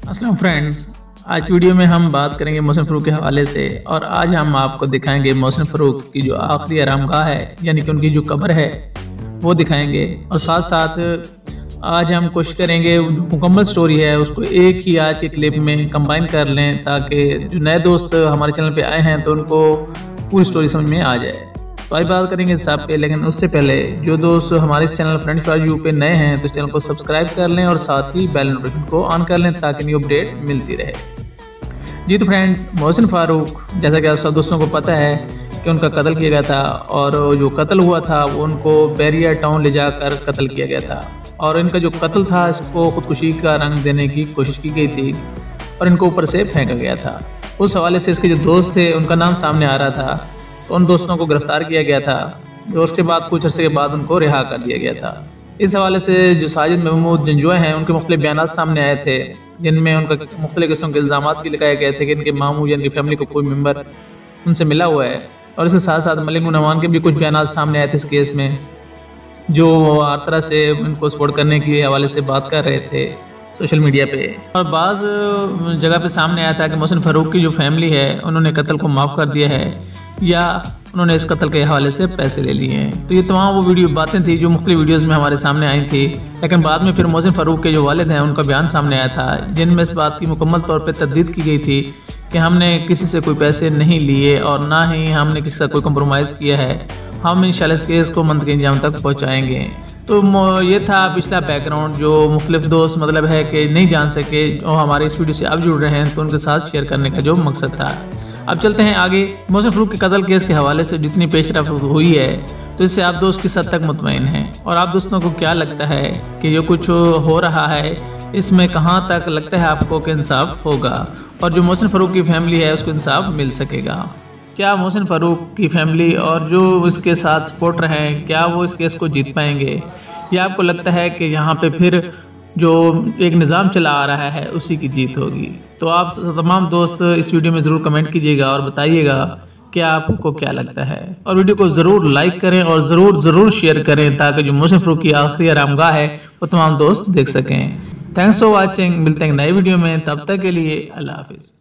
अस्सलाम फ्रेंड्स, आज की वीडियो में हम बात करेंगे मोहसिन फ़ारूक के हवाले से। और आज हम आपको दिखाएंगे मोहसिन फ़ारूक की जो आखिरी आरामगाह है, यानी कि उनकी जो कब्र है वो दिखाएंगे। और साथ साथ आज हम कोशिश करेंगे मुकम्मल स्टोरी है उसको एक ही आज के क्लिप में कंबाइन कर लें, ताकि जो नए दोस्त हमारे चैनल पे आए हैं तो उनको पूरी स्टोरी समझ में आ जाए। तो आज बात करेंगे सब पे, लेकिन उससे पहले जो दोस्त हमारे इस चैनल फ्रेंड्स फॉर यू पे नए हैं तो चैनल को सब्सक्राइब कर लें और साथ ही बेल नोटिफिकेशन को ऑन कर लें ताकि न्यू अपडेट मिलती रहे। जी तो फ्रेंड्स, मोहसिन फ़ारूक जैसा कि आप सब दोस्तों को पता है कि उनका कत्ल किया गया था, और जो कत्ल हुआ था वो उनको बैरियर टाउन ले जाकर कत्ल किया गया था। और इनका जो कत्ल था इसको खुदकुशी का रंग देने की कोशिश की गई थी और इनको ऊपर से फेंका गया था। उस हवाले से इसके जो दोस्त थे उनका नाम सामने आ रहा था, तो उन दोस्तों को गिरफ्तार किया गया था और उसके बाद कुछ अर्से के बाद उनको रिहा कर दिया गया था। इस हवाले से जो साजिद महमूद जंजुआ हैं उनके मुख्तलिफ बयान सामने आए थे, जिनमें उनका मुख्तलिफ किस्म के इल्ज़ाम भी लगाए गए थे कि इनके मामू या इनकी फैमिली को कोई मेम्बर उनसे मिला हुआ है। और इसके साथ साथ मलिक नवान के भी कुछ बयान सामने आए थे इस केस में, जो हर तरह से इनको सपोर्ट करने के हवाले से बात कर रहे थे सोशल मीडिया पे। और बाज़ जगह पे सामने आया था कि मोहसिन फ़ारूक की जो फैमिली है उन्होंने कत्ल को माफ़ कर दिया है या उन्होंने इस कत्ल के हवाले से पैसे ले लिए हैं। तो ये तमाम वो वीडियो बातें थी जो मुख्तलिफ वीडियोज़ में हमारे सामने आई थी, लेकिन बाद में फिर मोहसिन फ़ारूक के जो वालिद हैं उनका बयान सामने आया था, जिनमें इस बात की मुकम्मल तौर पे तस्दीद की गई थी कि हमने किसी से कोई पैसे नहीं लिए और ना ही हमने किसी का कोई कंप्रोमाइज़ किया है। हम इंशाल्लाह इस केस को मंतकी अंजाम तक पहुँचाएँगे। तो ये था पिछला बैकग्राउंड जो मुख्तलिफ दोस्त मतलब है कि नहीं जान सके और हमारे इस वीडियो से अब जुड़ रहे हैं, तो उनके साथ शेयर करने का जो मकसद था। अब चलते हैं आगे। मोहसिन फ़ारूक के कत्ल केस के हवाले से जितनी पेशरफ्त हुई है तो इससे आप दोस्त किस हद तक मुतमईन हैं, और आप दोस्तों को क्या लगता है कि जो कुछ हो रहा है इसमें कहां तक लगता है आपको कि इंसाफ होगा और जो मोहसिन फ़ारूक की फैमिली है उसको इंसाफ मिल सकेगा? क्या मोहसिन फ़ारूक की फैमिली और जो इसके साथ सपोर्टर हैं क्या वो इस केस को जीत पाएंगे, या आपको लगता है कि यहाँ पे फिर जो एक निज़ाम चला आ रहा है उसी की जीत होगी? तो आप तमाम दोस्त इस वीडियो में ज़रूर कमेंट कीजिएगा और बताइएगा कि आपको क्या लगता है, और वीडियो को ज़रूर लाइक करें और ज़रूर शेयर करें ताकि जो मोहसिन फ़ारूक की आखिरी आरामगाह है वो तमाम दोस्त देख सकें। Thanks for watching. मिलते हैं नए वीडियो में, तब तक के लिए अल्लाह हाफिज़।